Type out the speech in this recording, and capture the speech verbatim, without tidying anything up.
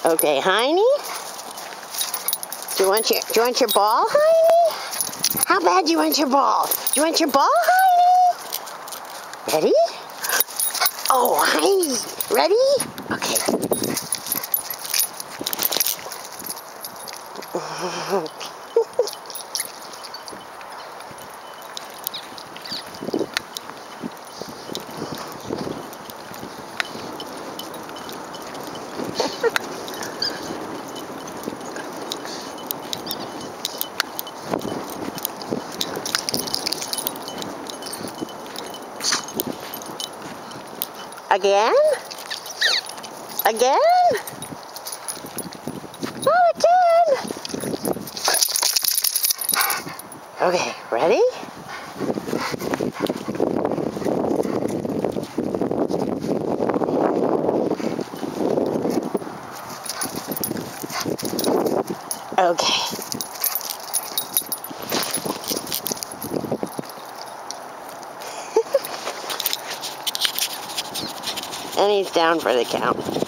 Okay, Heiny? Do you want your, do you want your ball, Heiny? How bad do you want your ball? Do you want your ball, Heiny? Ready? Oh, Heiny. Ready? Okay. Again? Again? Oh, again! Okay, ready? Okay. And he's down for the count.